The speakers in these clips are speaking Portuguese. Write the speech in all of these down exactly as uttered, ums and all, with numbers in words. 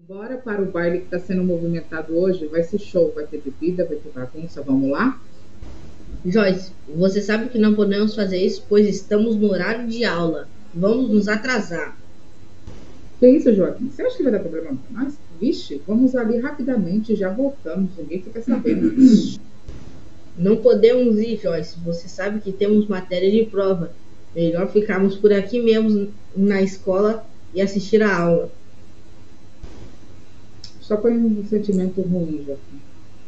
Bora para o baile que está sendo movimentado hoje. Vai ser show, vai ter bebida, vai ter bagunça. Vamos lá? Joyce, você sabe que não podemos fazer isso, pois estamos no horário de aula. Vamos nos atrasar. Que isso, Joaquim? Você acha que vai dar problema para nós? Vixe, vamos ali rapidamente e já voltamos. Ninguém fica sabendo. Não podemos ir, Joyce. Você sabe que temos matéria de prova. Melhor ficarmos por aqui mesmo na escola e assistir a aula. Só põe um sentimento ruim, Joaquim.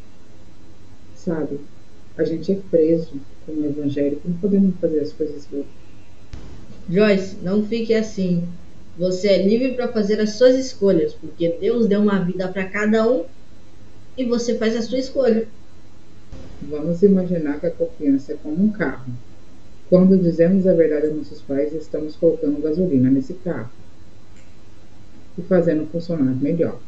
Sabe? A gente é preso como evangélico. Não podemos fazer as coisas boas. Joyce, não fique assim. Você é livre para fazer as suas escolhas, porque Deus deu uma vida para cada um e você faz a sua escolha. Vamos imaginar que a confiança é como um carro. Quando dizemos a verdade aos nossos pais, estamos colocando gasolina nesse carro e fazendo funcionar melhor.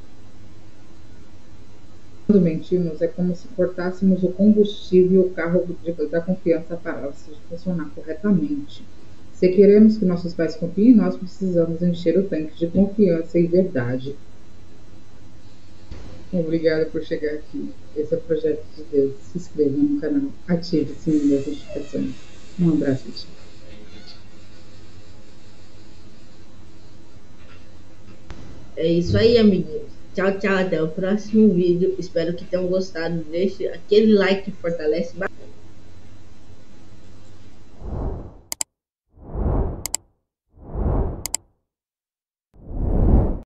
Quando mentimos, é como se cortássemos o combustível e o carro da confiança parasse de funcionar corretamente. Se queremos que nossos pais confiem em nós, precisamos encher o tanque de confiança e verdade. Obrigada por chegar aqui. Esse é o projeto de Deus. Se inscreva no canal, ative o sininho das notificações. Um abraço, tchau. É isso aí, amiguinhos. Tchau, tchau. Até o próximo vídeo. Espero que tenham gostado. Deixe aquele like que fortalece bastante.